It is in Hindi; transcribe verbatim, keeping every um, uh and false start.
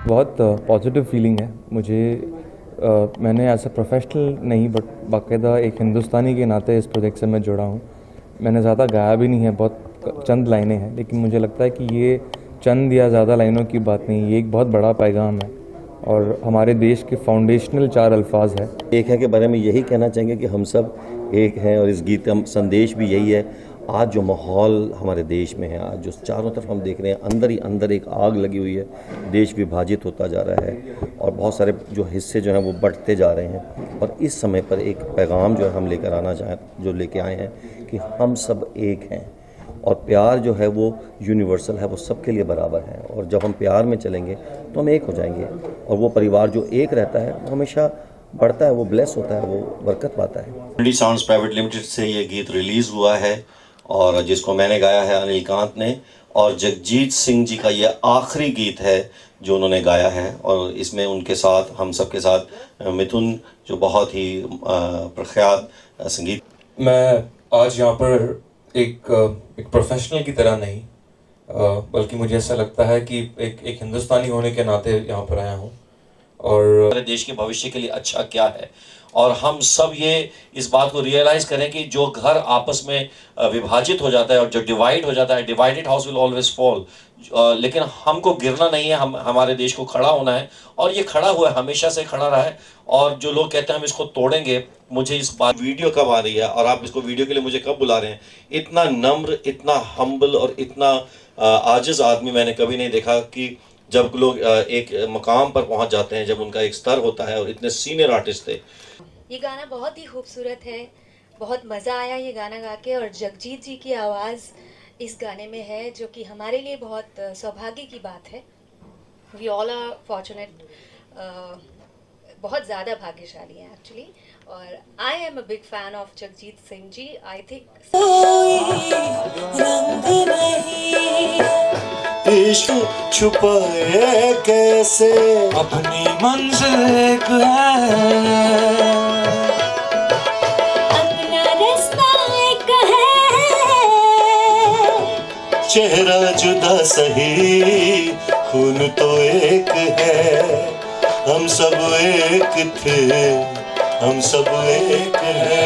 बहुत पॉजिटिव फीलिंग है मुझे। uh, मैंने एज अ प्रोफेशनल नहीं बट बाकायदा एक हिंदुस्तानी के नाते इस प्रोजेक्ट से मैं जुड़ा हूँ। मैंने ज़्यादा गाया भी नहीं है, बहुत चंद लाइनें हैं, लेकिन मुझे लगता है कि ये चंद या ज़्यादा लाइनों की बात नहीं, ये एक बहुत बड़ा पैगाम है और हमारे देश के फाउंडेशनल चार अल्फाज है। एक है के बारे में यही कहना चाहेंगे कि हम सब एक हैं और इस गीत का संदेश भी यही है। आज जो माहौल हमारे देश में है, आज जो चारों तरफ हम देख रहे हैं, अंदर ही अंदर एक आग लगी हुई है, देश विभाजित होता जा रहा है और बहुत सारे जो हिस्से जो हैं वो बढ़ते जा रहे हैं। और इस समय पर एक पैगाम जो है हम लेकर आना चाहें, जो लेके आए हैं कि हम सब एक हैं और प्यार जो है वो यूनिवर्सल है, वो सबके लिए बराबर है। और जब हम प्यार में चलेंगे तो हम एक हो जाएंगे और वो परिवार जो एक रहता है वो हमेशा बढ़ता है, वो ब्लेस होता है, वो बरकत पाता है। इंडी साउंड्स प्राइवेट लिमिटेड से ये गीत रिलीज़ हुआ है और जिसको मैंने गाया है अनिल कांत ने, और जगजीत सिंह जी का ये आखिरी गीत है जो उन्होंने गाया है। और इसमें उनके साथ, हम सब के साथ मिथुन, जो बहुत ही प्रख्यात संगीत। मैं आज यहाँ पर एक एक प्रोफेशनल की तरह नहीं, बल्कि मुझे ऐसा लगता है कि एक एक हिंदुस्तानी होने के नाते यहाँ पर आया हूँ और हमारे देश के भविष्य के लिए अच्छा क्या है। और हम सब ये इस बात को रियलाइज करें कि जो घर आपस में विभाजित हो जाता है और जो डिवाइड हो जाता है, divided house will always fall, लेकिन हमको गिरना नहीं है, हम हमारे देश को खड़ा होना है और ये खड़ा हुआ है, हमेशा से खड़ा रहा है। और जो लोग कहते हैं हम इसको तोड़ेंगे, मुझे इस बात वीडियो कब आ रही है और आप इसको वीडियो के लिए मुझे कब बुला रहे हैं। इतना नम्र, इतना हम्बल और इतना आजिज आदमी मैंने कभी नहीं देखा कि जब लोग एक मकाम पर पहुंच जाते हैं, जब उनका एक स्तर होता है। और इतने सीनियर आर्टिस्ट थे। ये गाना बहुत ही खूबसूरत है, बहुत मज़ा आया ये गाना गा के। और जगजीत जी की आवाज़ इस गाने में है, जो कि हमारे लिए बहुत सौभाग्य की बात है। वी ऑल आर फॉर्चुनेट, बहुत ज़्यादा भाग्यशाली हैं एक्चुअली। और I am a big fan of Jagjit Singh ji. I think इश्क छुपाए कैसे अपनी मंजिल एक है, अपना रास्ता एक है, चेहरा जुदा सही खून तो एक है। हम सब एक थे, हम सब एक हैं।